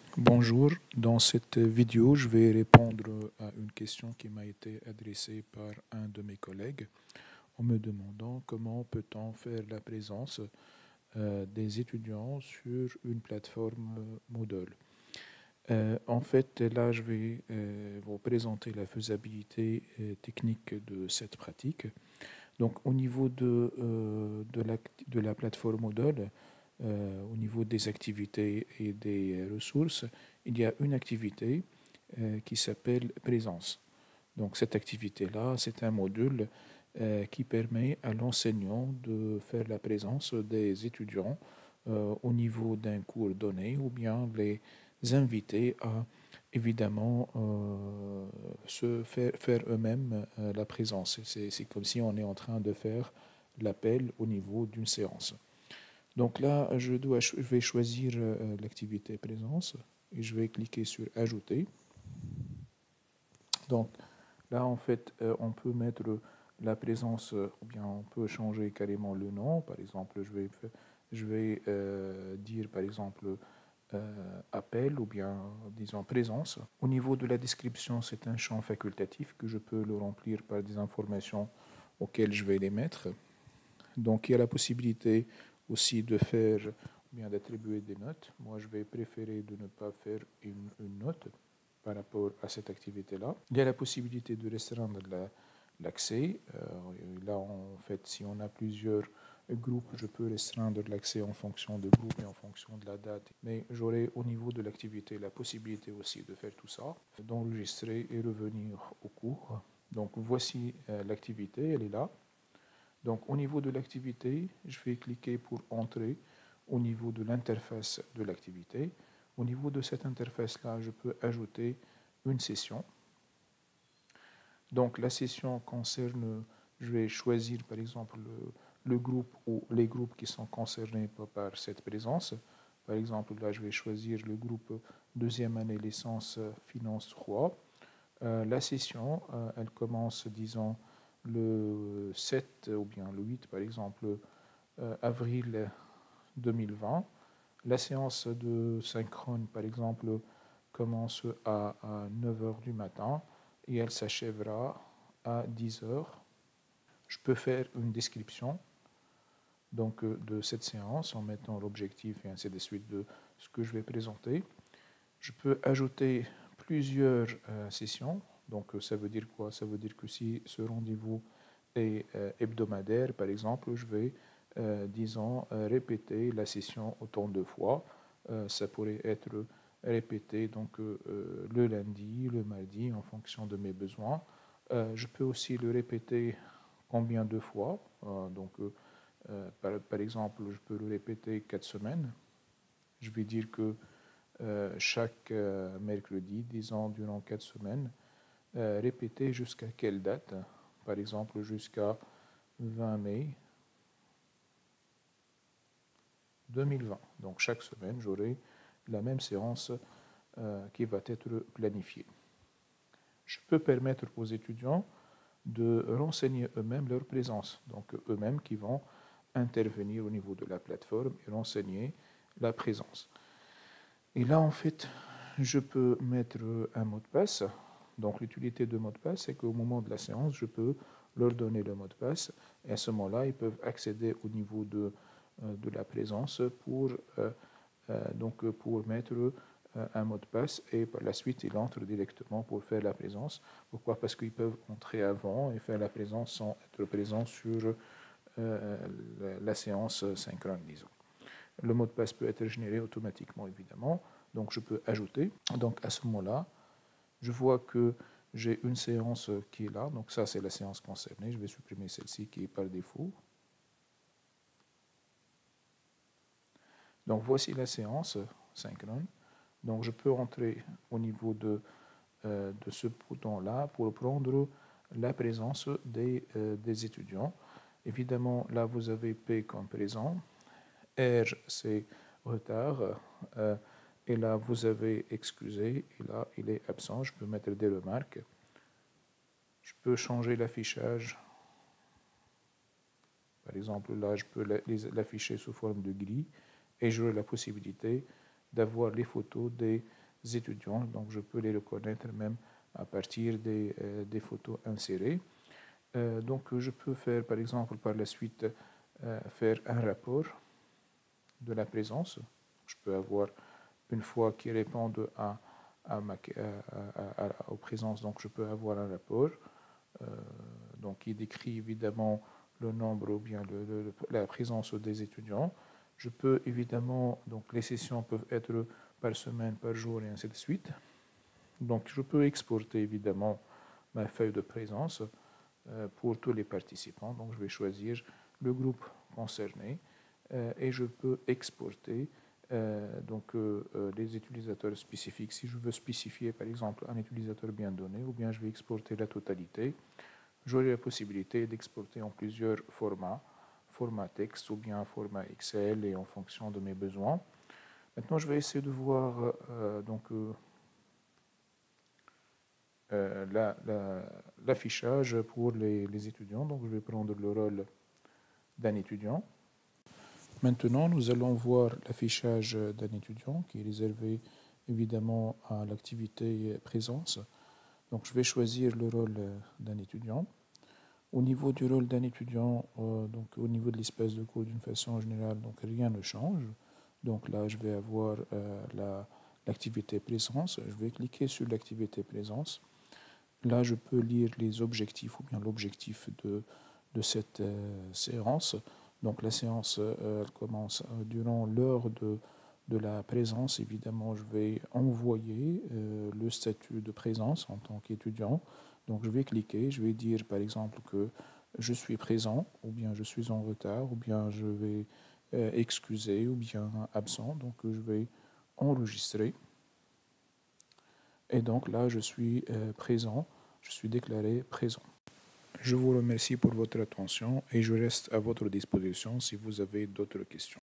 Bonjour, dans cette vidéo, je vais répondre à une question qui m'a été adressée par un de mes collègues en me demandant comment peut-on faire la présence des étudiants sur une plateforme Moodle. En fait, là, je vais vous présenter la faisabilité technique de cette pratique. Donc, au niveau de la plateforme Moodle, au niveau des activités et des ressources, il y a une activité qui s'appelle présence. Donc cette activité-là, c'est un module qui permet à l'enseignant de faire la présence des étudiants au niveau d'un cours donné ou bien les inviter à évidemment faire eux-mêmes la présence. C'est comme si on est en train de faire l'appel au niveau d'une séance. Donc là, je vais choisir l'activité présence et je vais cliquer sur Ajouter. Donc là, en fait, on peut mettre la présence, ou bien on peut changer carrément le nom. Par exemple, je vais dire, par exemple, appel ou bien, disons, présence. Au niveau de la description, c'est un champ facultatif que je peux le remplir par des informations auxquelles je vais les mettre. Donc, il y a la possibilité aussi de faire ou bien d'attribuer des notes. Moi, je vais préférer de ne pas faire une note par rapport à cette activité-là. Il y a la possibilité de restreindre l'accès. Là, en fait, si on a plusieurs groupes, je peux restreindre l'accès en fonction de groupe et en fonction de la date. Mais j'aurai au niveau de l'activité la possibilité aussi de faire tout ça, d'enregistrer et revenir au cours. Donc, voici l'activité, elle est là. Donc au niveau de l'activité, je vais cliquer pour entrer au niveau de l'interface de l'activité. Au niveau de cette interface-là, je peux ajouter une session. Donc la session concerne, je vais choisir par exemple le groupe ou les groupes qui sont concernés par cette présence. Par exemple, là, je vais choisir le groupe deuxième année licence finance 3. La session, elle commence, disons, le 7 ou bien le 8, par exemple, avril 2020. La séance de synchrone, par exemple, commence à 9 heures du matin et elle s'achèvera à 10 heures. Je peux faire une description donc, de cette séance en mettant l'objectif et ainsi de suite de ce que je vais présenter. Je peux ajouter plusieurs sessions. Donc ça veut dire quoi? Ça veut dire que si ce rendez-vous est hebdomadaire, par exemple, je vais, disons, répéter la session autant de fois. Ça pourrait être répété donc, le lundi, le mardi, en fonction de mes besoins. Je peux aussi le répéter combien de fois. Par exemple, je peux le répéter 4 semaines. Je vais dire que chaque mercredi, disons durant 4 semaines, répéter jusqu'à quelle date? Par exemple, jusqu'à 20 mai 2020. Donc chaque semaine, j'aurai la même séance qui va être planifiée. Je peux permettre aux étudiants de renseigner eux-mêmes leur présence, donc eux-mêmes qui vont intervenir au niveau de la plateforme et renseigner la présence. Et là, en fait, je peux mettre un mot de passe. Donc, l'utilité de mot de passe, c'est qu'au moment de la séance, je peux leur donner le mot de passe. Et à ce moment-là, ils peuvent accéder au niveau de la présence pour mettre un mot de passe et par la suite, ils entrent directement pour faire la présence. Pourquoi? Parce qu'ils peuvent entrer avant et faire la présence sans être présents sur la séance synchrone, disons. Le mot de passe peut être généré automatiquement, évidemment. Donc, je peux ajouter. Donc, à ce moment-là, je vois que j'ai une séance qui est là. Donc, ça, c'est la séance concernée. Je vais supprimer celle-ci qui est par défaut. Donc, voici la séance synchrone. Donc, je peux entrer au niveau de ce bouton-là pour prendre la présence des étudiants. Évidemment, là, vous avez P comme présent. R, c'est retard. Et là, vous avez excusé. Et là, il est absent. Je peux mettre des remarques. Je peux changer l'affichage. Par exemple, là, je peux l'afficher sous forme de grille. Et j'aurai la possibilité d'avoir les photos des étudiants, donc je peux les reconnaître même à partir des photos insérées. Donc je peux faire par exemple par la suite faire un rapport de la présence. Je peux avoir une fois qu'ils répondent aux présences, donc je peux avoir un rapport donc qui décrit évidemment le nombre ou bien la présence des étudiants. Je peux évidemment, donc les sessions peuvent être par semaine, par jour et ainsi de suite. Donc je peux exporter évidemment ma feuille de présence pour tous les participants. Donc je vais choisir le groupe concerné et je peux exporter les utilisateurs spécifiques. Si je veux spécifier par exemple un utilisateur bien donné, ou bien je vais exporter la totalité, j'aurai la possibilité d'exporter en plusieurs formats, format texte ou bien format Excel et en fonction de mes besoins. Maintenant, je vais essayer de voir l'affichage pour les étudiants. Donc, je vais prendre le rôle d'un étudiant. Maintenant, nous allons voir l'affichage d'un étudiant qui est réservé évidemment à l'activité présence. Donc, je vais choisir le rôle d'un étudiant. Au niveau du rôle d'un étudiant, donc au niveau de l'espace de cours d'une façon générale, donc rien ne change. Donc là, je vais avoir l'activité présence. Je vais cliquer sur l'activité présence. Là, je peux lire les objectifs ou bien l'objectif de cette séance. Donc la séance elle commence durant l'heure de la présence. Évidemment, je vais envoyer le statut de présence en tant qu'étudiant. Donc je vais cliquer, je vais dire par exemple que je suis présent, ou bien je suis en retard, ou bien je vais excuser, ou bien absent. Donc je vais enregistrer. Et donc là, je suis présent, je suis déclaré présent. Je vous remercie pour votre attention et je reste à votre disposition si vous avez d'autres questions.